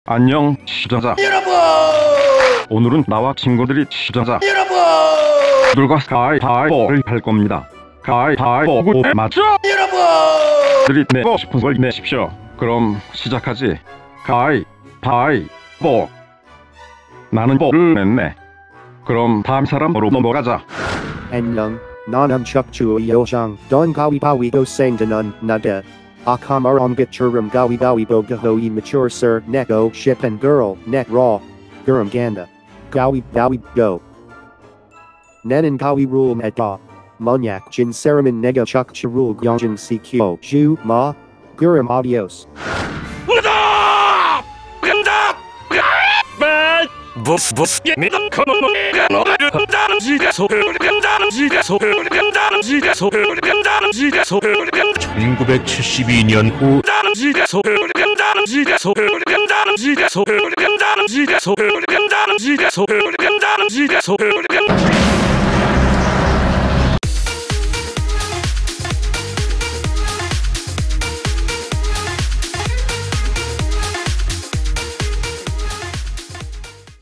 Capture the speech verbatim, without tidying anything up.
안녕 시청자 여러분! 오늘은 나와 친구들이 시청자 여러분! 들과 가위바위보를 할 겁니다. 가위바위보 맞죠? 여러분! 들이 내고 싶은 걸 내십시오. 그럼 시작하지. 가위바위보. 나는 보를 냈네. 그럼 다음 사람으로 넘어가자. 안녕, 나는 척추의 요정, 돈 가위바위보 생드는 나다. 아카마랑깃처럼 가위바위보가 호이 mature sir 내고 싶은 girl 내로 그럼 간다. 가위바위보. 나는 가위룰 했다. 만약 진 사람은 내가 척추를 영진 시켜 주마. 그럼 adios. 간다! 간다! 보스 보스 예미던 코노노가 너를 간다는 지가소 간다는 지가소 간다는 지가소 간다는 지가소 천구백칠십이 년 후 간다는 지가소 간다는 지가소 간다는 지가소 간다는 지가소 간다는 지가소 간다는 지가소